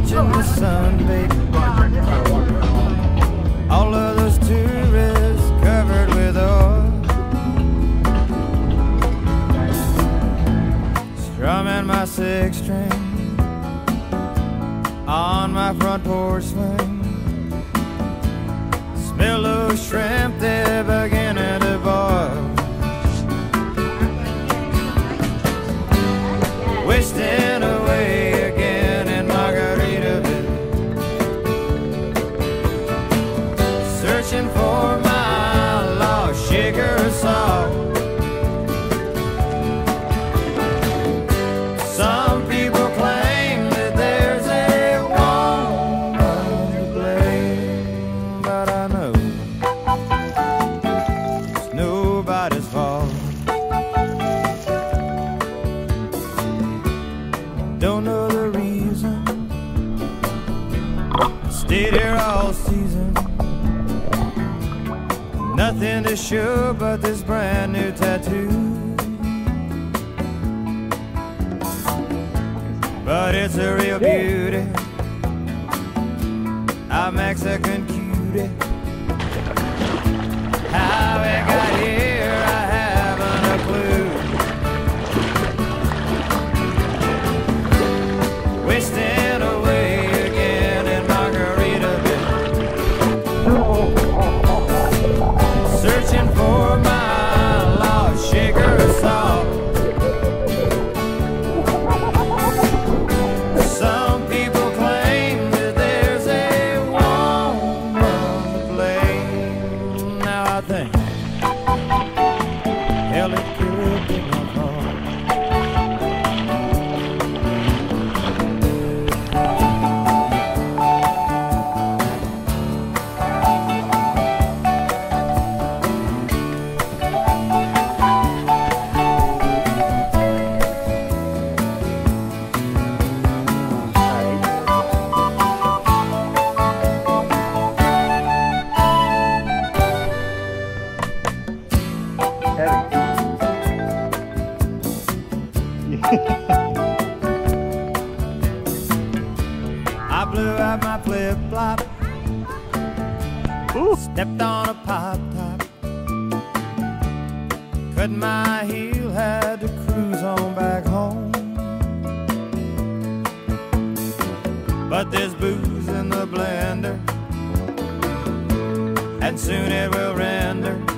watching the sun bake. All of those tourists covered with oil, strumming my six string on my front porch swing. Smell those shrimp, they're beginning to boil. Wasting away again in Margaritaville, searching for my lost sugar and salt. Some people claim that there's a woman to blame, but I know it's nobody's fault. Don't know the reason, stayed here all season. Nothing to show but this brand new tattoo, but it's a real beauty, a Mexican cutie. How it got here, I haven't a clue. Wasting away again in Margaritaville, searching for my lost sugar and salt. Some people claim that there's a woman to blame. Now I think, hell, it could be my fault. I blew out my flip-flop, stepped on a pop top, cut my heel, had to cruise on back home. But there's booze in the blender, and soon it will render